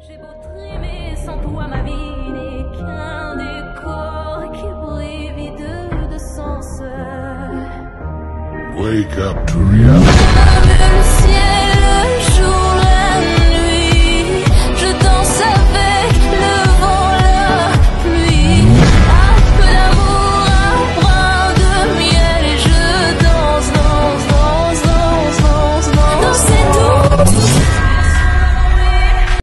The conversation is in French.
J'ai beau trimer, sans toi ma vie n'est qu'un décor qui brille vide de sens. Wake up to reality.